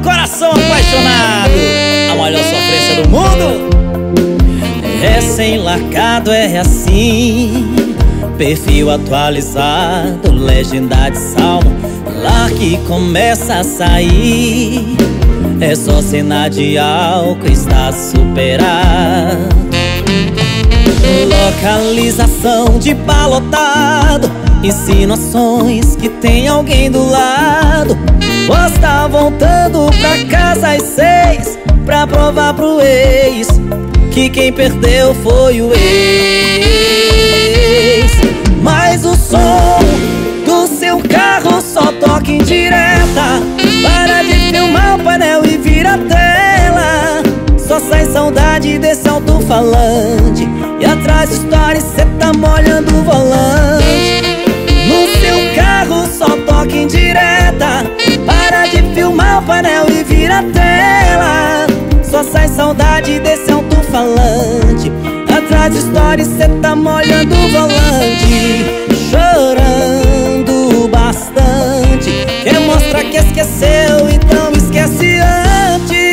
coração apaixonado, a maior sofrência do mundo. Recém-largado é assim, perfil atualizado, legenda de salmo, lá que começa a sair. É só cena de álcool, está superado. Localização de bar lotado, insinuações que tem alguém do lado. Posta voltando pra casa às 6 pra provar pro ex que quem perdeu foi o ex. Mas o som do seu carro só toca em direta. Para de filmar o painel e vira a tela. Só sai saudade desse alto-falante, e atrás de stories cê tá molhando o volante. No seu carro só toca em direta. Para de filmar o painel e vira a tela. Só sai saudade desse alto-falante, atrás de stories cê tá molhando o volante. Chorando bastante, quer mostrar que esqueceu, então esquece antes.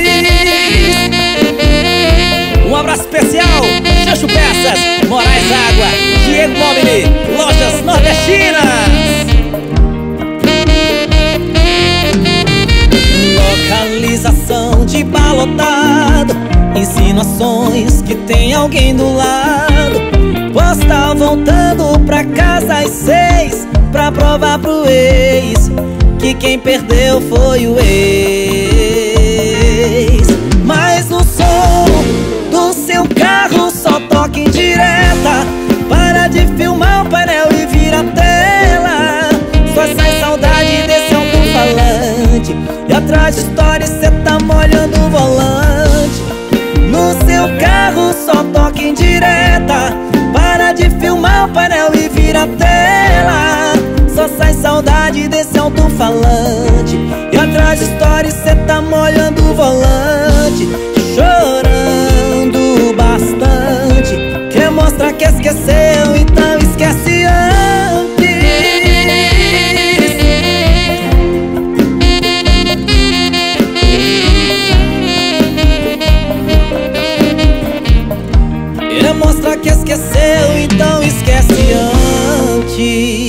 Um abraço especial, Xancho Peças, Moraes Água, Diego Mobile, Lojas Nordestinas. Localização de bar lotado, insinuações que tem alguém do lado. Posta voltando pra casa às 6 pra provar pro ex que quem perdeu foi o ex. Mas o som do seu carro só toca em direta. Para de filmar o painel e vira a tela. Só sai saudade desse alto-falante, e atrás de stories cê tá molhando o volante. No seu carro só toca em direta. Para de filmar o painel e vira a tela. Só sai saudade desse alto-falante, e atrás de stories cê tá molhando o volante. Chorando bastante, quer mostrar que esqueceu, então esquece antes. Quer mostrar que esqueceu, então esquece antes.